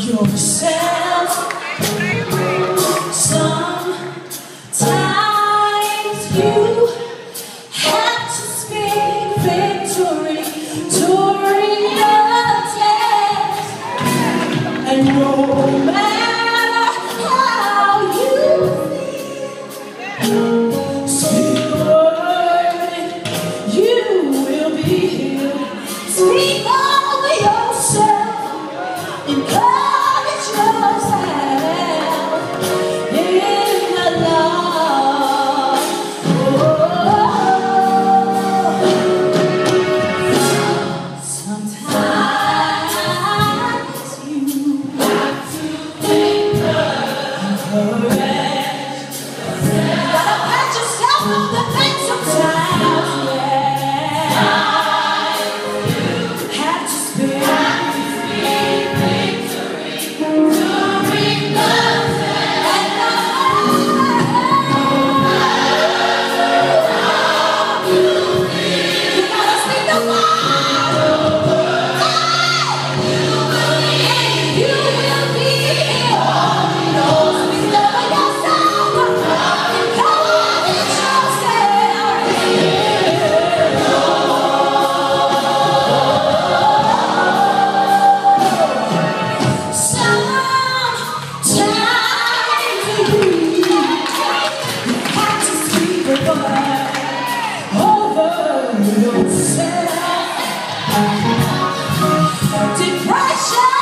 yourself. Sometimes you have to speak victory during the test, and no matter how you feel, speak the word, you will be healed. Speak over yourself, encourage yourself in the Lord. Sometimes you have to encourage yourself. Gotta pat yourself on the back sometimes, yeah. Have to speak. Depression.